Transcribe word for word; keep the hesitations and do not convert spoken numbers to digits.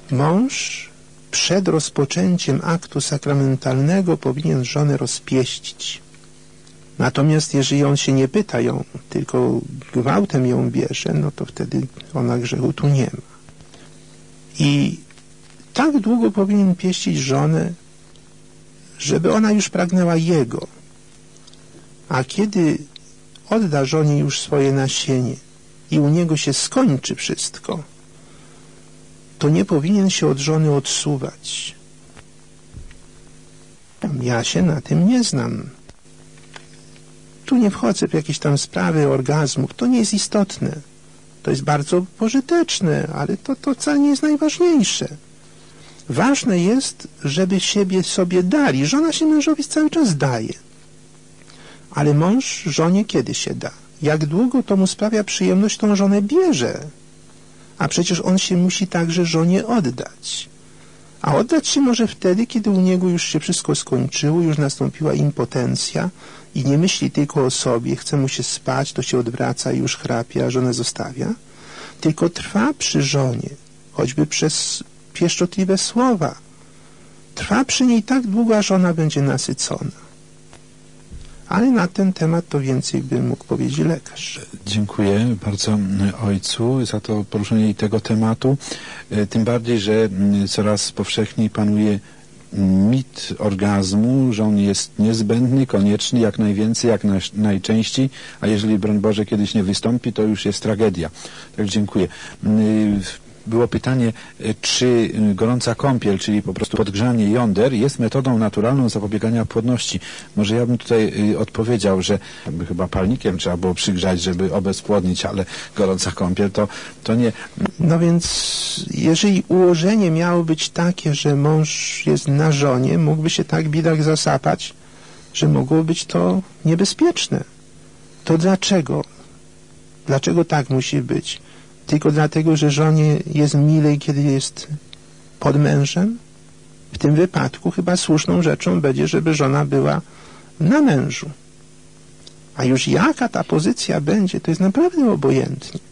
mąż przed rozpoczęciem aktu sakramentalnego powinien żonę rozpieścić. Natomiast jeżeli on się nie pyta ją, tylko gwałtem ją bierze, no to wtedy ona grzechu tu nie ma. I tak długo powinien pieścić żonę, żeby ona już pragnęła jego. A kiedy odda żonie już swoje nasienie i u niego się skończy wszystko, to nie powinien się od żony odsuwać. Ja się na tym nie znam. Tu nie wchodzę w jakieś tam sprawy orgazmów. To nie jest istotne. To jest bardzo pożyteczne, ale to, to wcale nie jest najważniejsze. Ważne jest, żeby siebie sobie dali. Żona się mężowi cały czas daje. Ale mąż żonie kiedy się da? Jak długo to mu sprawia przyjemność, tą żonę bierze. A przecież on się musi także żonie oddać. A oddać się może wtedy, kiedy u niego już się wszystko skończyło, już nastąpiła impotencja i nie myśli tylko o sobie, chce mu się spać, to się odwraca i już chrapie, a żonę zostawia, tylko trwa przy żonie, choćby przez pieszczotliwe słowa. Trwa przy niej tak długo, aż ona będzie nasycona. Ale na ten temat to więcej by mógł powiedzieć lekarz. Dziękuję bardzo ojcu za to poruszenie tego tematu. Tym bardziej, że coraz powszechniej panuje mit orgazmu, że on jest niezbędny, konieczny, jak najwięcej, jak naj, najczęściej, a jeżeli, broń Boże, kiedyś nie wystąpi, to już jest tragedia. Tak, dziękuję. Było pytanie, czy gorąca kąpiel, czyli po prostu podgrzanie jąder, jest metodą naturalną zapobiegania płodności. Może ja bym tutaj odpowiedział, że chyba palnikiem trzeba było przygrzać, żeby obezpłodnić, ale gorąca kąpiel to, to nie. No więc jeżeli ułożenie miało być takie, że mąż jest na żonie, mógłby się tak bidak zasapać, że mogło być to niebezpieczne. To dlaczego? Dlaczego tak musi być? Tylko dlatego, że żonie jest milej, kiedy jest pod mężem? W tym wypadku chyba słuszną rzeczą będzie, żeby żona była na mężu. A już jaka ta pozycja będzie, to jest naprawdę obojętnie.